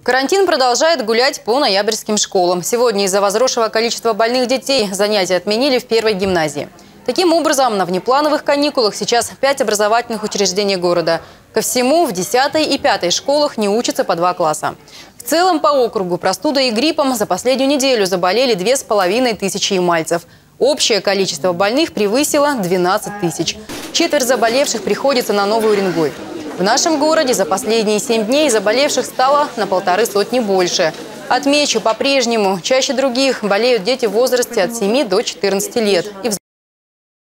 Карантин продолжает гулять по ноябрьским школам. Сегодня из-за возросшего количества больных детей занятия отменили в первой гимназии. Таким образом, на внеплановых каникулах сейчас 5 образовательных учреждений города. Ко всему, в 10 и 5 школах не учатся по 2 класса. В целом по округу простудой и гриппом за последнюю неделю заболели 2500 ямальцев. Общее количество больных превысило 12 тысяч. Четверть заболевших приходится на Новый Уренгой. В нашем городе за последние 7 дней заболевших стало на 150 больше. Отмечу, по-прежнему чаще других болеют дети в возрасте от 7 до 14 лет.